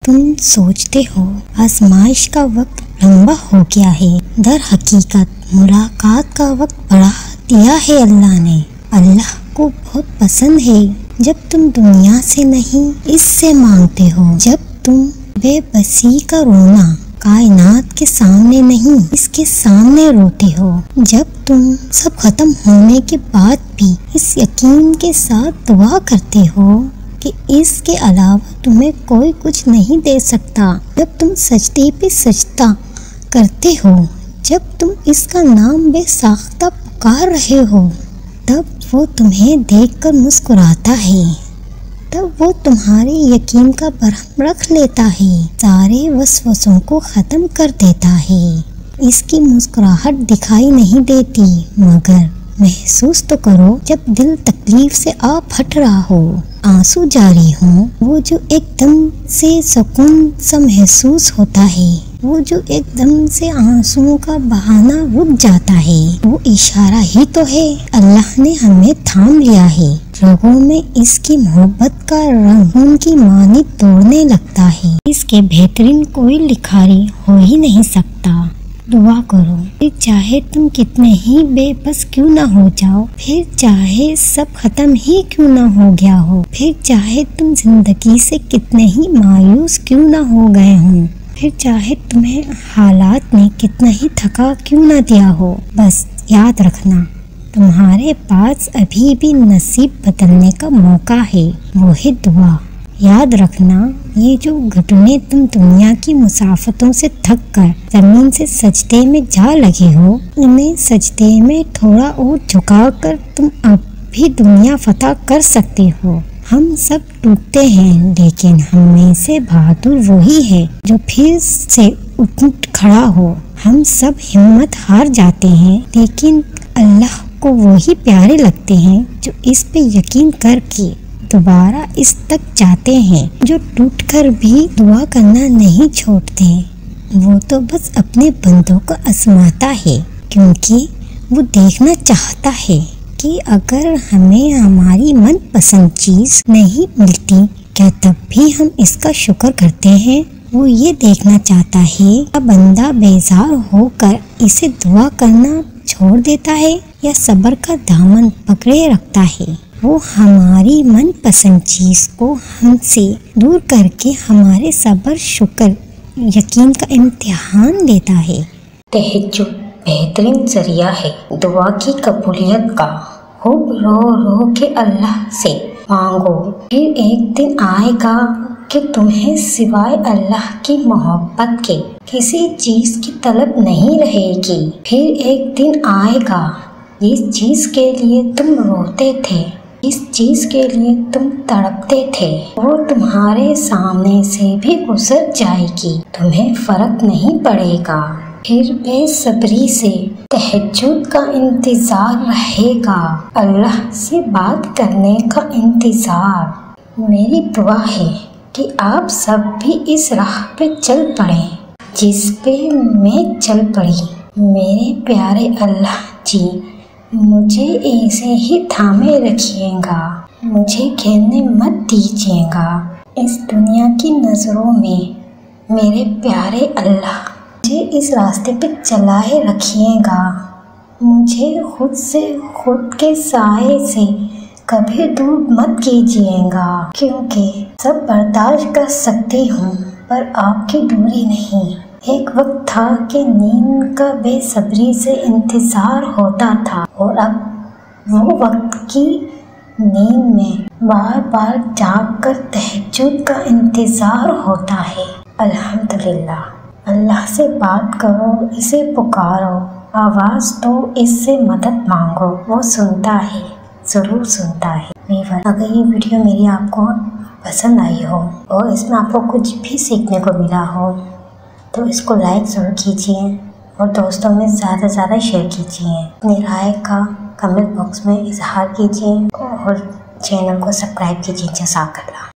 तुम सोचते हो आजमाइश का वक्त लंबा हो गया है, दर हकीकत मुलाकात का वक्त बढ़ा दिया है अल्लाह ने। अल्लाह को बहुत पसंद है जब तुम दुनिया से नहीं इससे मांगते हो, जब तुम बेबसी का रोना कायनात के सामने नहीं इसके सामने रोते हो, जब तुम सब खत्म होने के बाद भी इस यकीन के साथ दुआ करते हो कि इसके अलावा तुम्हें कोई कुछ नहीं दे सकता, जब तुम सजदे पे सजदा करते हो, जब तुम इसका नाम बेसाख्ता पुकार रहे हो, तब वो तुम्हें देखकर मुस्कुराता है, तब वो तुम्हारे यकीन का भरम रख लेता है, सारे वसवसों को ख़त्म कर देता है। इसकी मुस्कुराहट दिखाई नहीं देती, मगर महसूस तो करो जब दिल तकलीफ से आ फट रहा हो, आंसू जारी हो, वो जो एकदम से सुकून सा महसूस होता है, वो जो एकदम से आंसुओं का बहाना रुक जाता है, वो इशारा ही तो है। अल्लाह ने हमें थाम लिया है, रगों में इसकी मोहब्बत का रंग उनकी मानी तोड़ने लगता है। इसके बेहतरीन कोई लिखारी हो ही नहीं सकता। दुआ करो, फिर चाहे तुम कितने ही बेबस क्यों ना हो जाओ, फिर चाहे सब खत्म ही क्यों ना हो गया हो, फिर चाहे तुम जिंदगी से कितने ही मायूस क्यों ना हो गए हों, फिर चाहे तुम्हें हालात ने कितना ही थका क्यों ना दिया हो, बस याद रखना तुम्हारे पास अभी भी नसीब बदलने का मौका है, वो है दुआ। याद रखना, ये जो घुटने तुम दुनिया की मुसाफतों से थक कर जमीन से सजदे में जा लगे हो, उन्हें सजदे में थोड़ा और झुका कर तुम अब भी दुनिया फतह कर सकते हो। हम सब टूटते हैं, लेकिन हम में से बहादुर वही है जो फिर से उठ खड़ा हो। हम सब हिम्मत हार जाते हैं, लेकिन अल्लाह को वही प्यारे लगते हैं जो इस पे यकीन करके दोबारा इस तक जाते हैं, जो टूटकर भी दुआ करना नहीं छोड़ते। वो तो बस अपने बंदों को आजमाता है, क्योंकि वो देखना चाहता है कि अगर हमें हमारी मनपसंद चीज़ नहीं मिलती, क्या तब भी हम इसका शुक्र करते हैं। वो ये देखना चाहता है कि बंदा बेजार होकर इसे दुआ करना छोड़ देता है या सब्र का दामन पकड़े रखता है। वो हमारी मनपसंद चीज़ को हमसे दूर करके हमारे सब्र शुक्र यकीन का इम्तिहान लेता है। तहज्जुद बेहतरीन जरिया है दुआ की कबूलियत का। खूब रो रो के अल्लाह से मांगो, फिर एक दिन आएगा कि तुम्हें सिवाय अल्लाह की मोहब्बत के किसी चीज़ की तलब नहीं रहेगी। फिर एक दिन आएगा जिस चीज़ के लिए तुम रोते थे, इस चीज़ के लिए तुम तड़पते थे, वो तुम्हारे सामने से भी गुजर जाएगी, तुम्हें फर्क नहीं पड़ेगा। फिर बेसब्री से तहज्जुद का इंतज़ार रहेगा, अल्लाह से बात करने का इंतज़ार। मेरी दुआ है कि आप सब भी इस राह पे चल पड़े जिस पे मैं चल पड़ी। मेरे प्यारे अल्लाह जी, मुझे ऐसे ही थामे रखिएगा, मुझे गिरने मत दीजिएगा इस दुनिया की नज़रों में। मेरे प्यारे अल्लाह, मुझे इस रास्ते पे चलाए रखिएगा, मुझे खुद से खुद के साए से कभी दूर मत कीजिएगा, क्योंकि सब बर्दाश्त कर सकती हूँ पर आपकी दूरी नहीं। एक वक्त था कि नींद का बेसब्री से इंतज़ार होता था, और अब वो वक्त की नींद में बार बार जागकर तहज्जुद का इंतज़ार होता है। अल्हम्दुलिल्लाह, अल्लाह से बात करो, इसे पुकारो, आवाज़ दो, इससे मदद मांगो, वो सुनता है, ज़रूर सुनता है। अगर ये वीडियो मेरी आपको पसंद आई हो और इसमें आपको कुछ भी सीखने को मिला हो तो इसको लाइक ज़रूर कीजिए और दोस्तों में ज़्यादा से ज़्यादा शेयर कीजिए। अपनी राय का कमेंट बॉक्स में इजहार कीजिए और चैनल को सब्सक्राइब कीजिए। जज़ाकल्लाह।